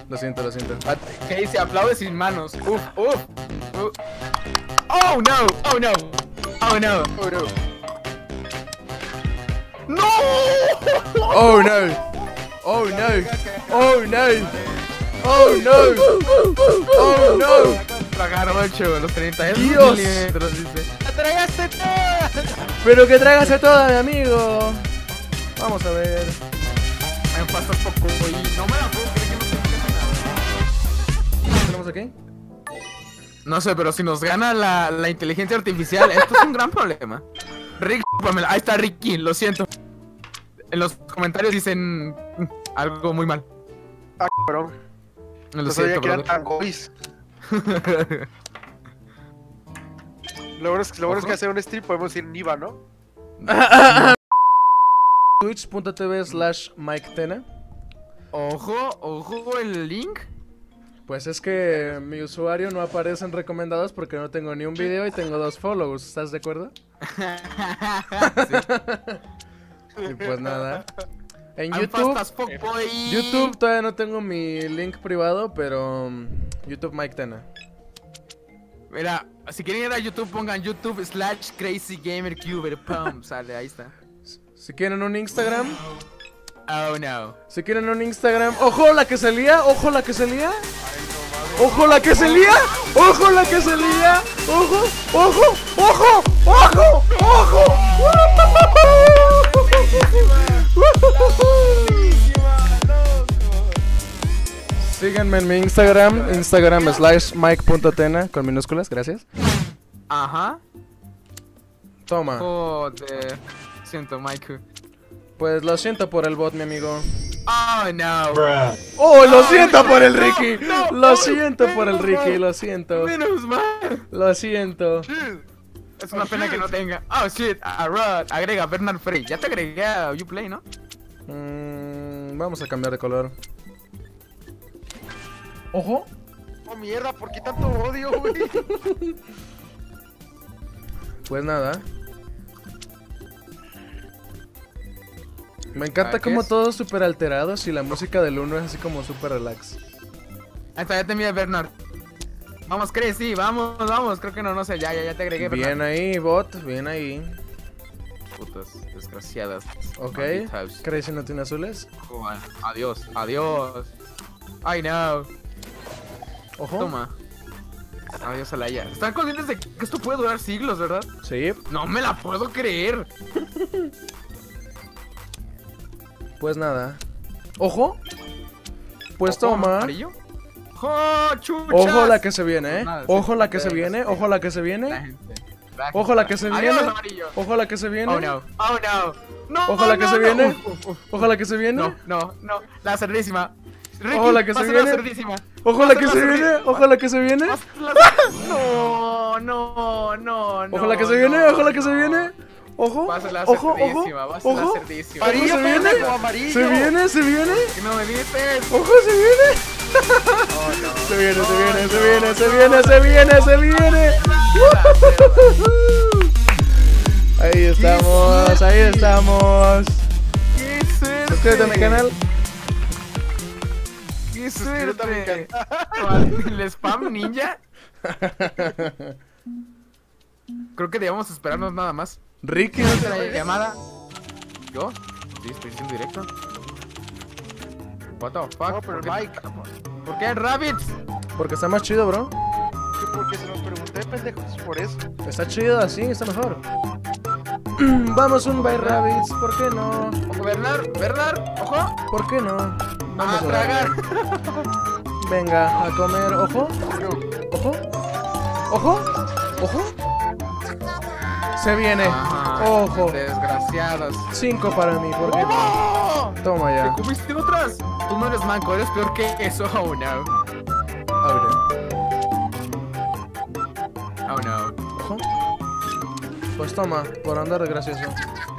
Lo siento, lo siento. Que se aplaude sin manos. Uf. Oh no. Oh no. Oh no. Oh no. No. Oh no. Oh no. Oh no. Oh no. Oh no. Lo agarró los 30 Dios. milímetros, dice. ¡La tragaste toda! Pero que trágase toda, mi amigo. Vamos a ver. Me pasa poco y no me la puedo creer que no se me nada. ¿Qué tenemos aquí? No sé, pero si nos gana la inteligencia artificial, esto es un gran problema. Rick, Pamela, ahí está Ricky, lo siento. En los comentarios dicen algo muy mal. Ah, cabrón. Lo No sabía siento, que eran brother. tan gois. Lo bueno es que hacer un stream podemos ir Niva, ¿no? Twitch.tv/MikeTena. Ojo el link. Pues es que mi usuario no aparece en recomendados porque no tengo ni un video y tengo 2 follows. ¿Estás de acuerdo? Y pues nada. En YouTube todavía no tengo mi link privado, pero YouTube MikeTena. Mira, si quieren ir a YouTube, pongan YouTube/CrazyGamerCuber. Pum, sale, ahí está. Si quieren un Instagram. Oh no. Si quieren un Instagram. ¡Ojo la que se lía! ¡Ojo la que se lía! ¡Ojo la que se lía! ¡Ojo la que se lía! ¡Ojo! ¡Ojo! ¡Ojo! ¡Ojo! ¡Ojo! Síganme en mi Instagram. Instagram/Mike.Tena con minúsculas, gracias. Ajá. Toma. Joder. Siento, Mike. Pues lo siento por el bot, mi amigo. Oh no. ¡Oh, lo siento por el Ricky! Lo siento por el Ricky, lo siento. Menos mal. Lo siento. Es una pena que no tenga. Oh shit, agrega Bernard Frey. Ya te agregué a Uplay, ¿no? Vamos a cambiar de color. ¡Ojo! Oh mierda, ¿por qué tanto odio, güey? Pues nada. Me encanta como todos súper alterados y la música del 1 es así como súper relax. Ahí está, ya te envié Bernard. Vamos, Crazy, vamos. Creo que no sé, ya te agregué, Bernard. Bien ahí, bot, bien ahí. Putas, desgraciadas. Ok, Malditas. Crazy no tiene azules. Joder, adiós. Ay, no. Ojo. Toma. Adiós, Alaya. ¿Están conscientes de que esto puede durar siglos, verdad? Sí. No me la puedo creer. Pues nada. Ojo. Pues Ojo, toma. ¿amarillo? ¡Oh, chuchas! Ojo la que se viene, Nada, sí. Ojo la que se viene, ojo la que se La viene. gente. Ojo la que se Adiós, viene. amarillo. Ojo la que se viene. Oh no. No. Ojo la que se viene. Uf. Ojo la que se viene. No. La cerdísima. Ricky, Ojo la que va se a ser la viene. cerdísima. Ojo la que se viene. Ojo la que se viene. No. Ojo la que se viene. Ojo la que se viene. Ojo. Va a ser la Ojo. cerdísima. Va a ser la Ojo. cerdísima. Ojo, se viene. Amarillo. Se viene. Que no me dices. Ojo, se viene. Oh, no. Se viene. Ahí estamos. ¡Qué suerte! Suscríbete a mi canal. ¡Qué Suscríbete a mi suerte! ¿El spam ninja? Creo que debemos esperarnos nada más. Ricky, ¿De la llamada? ¿Yo? Sí, estoy haciendo directo. What the fuck? No, pero ¿Por qué- Mike. ¿Por qué Rabbits? porque está más chido, bro. Porque se lo pregunté, pendejos, por eso. Está chido así, está mejor. Vamos un by Rabbits, ¿por qué no? Ojo, Bernard, ojo. ¿Por qué no? Vamos A tragar. Venga, a comer. Ojo. Ojo. Se viene. Ajá, Ojo. Desgraciados. 5 para mí, ¿por qué no? ¡Oh! Toma ¿Te ya. comiste otras? Tú no eres manco, eres peor que eso. Oh no. Abre. Oh no. Ojo. Pues toma, por andar de gracioso.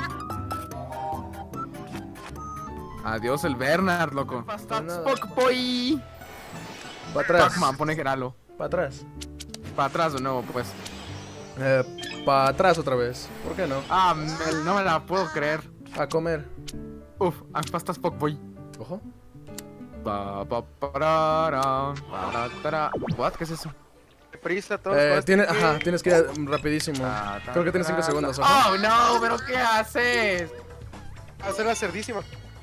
Adiós el Bernard, loco. nada. Boy. Para atrás. Pac-Man, pone Geralo. Para atrás. Para atrás de nuevo, pues. Para atrás otra vez. ¿Por qué no? Ah, no me la puedo creer. A comer. Uf, pastas Pokeboy. Ojo. What? ¿Qué es eso? Prisa, todos. Tienes que ir rapidísimo. Creo que tienes 5 segundos. Ojo. Oh, no, pero ¿qué haces? Hacer la cerdísima.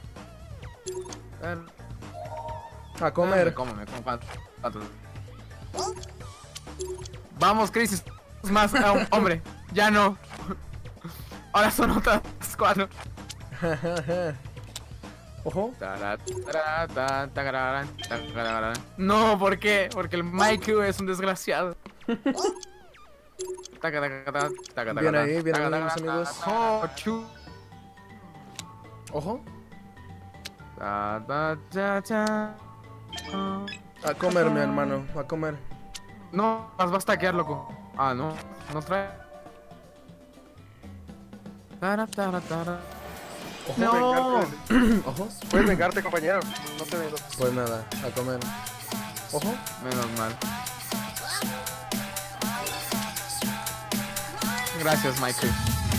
A comer. Me como. Vamos, Crisis. Más, hombre. Ya no. Ahora son otras 4. Ojo. No, ¿por qué? Porque el Maiku es un desgraciado. Bien ahí, mis amigos. Ojo. A comer, mi hermano. A comer. No, las vas a taquear, loco. Ah, no. Nos trae. Ojo, No. Ojo. Puedes vengarte, compañero. No te vengo. Pues nada, a comer. Ojo. Menos mal. Gracias, Michael.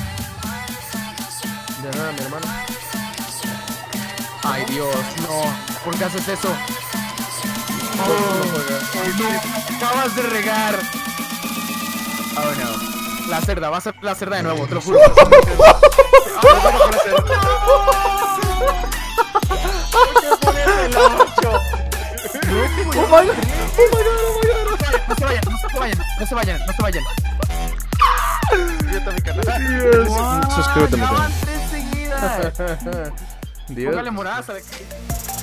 De nada, mi hermano. Ay, Dios, no. ¿Por qué haces eso? Acabas de regar. Oh, no. La cerda, va a ser la cerda de nuevo, te lo juro. Oh my god. No se vayan. Suscríbete a mi canal. Suscríbete a mi canal. Enseguida. Dios. Póngale moraza de aquí.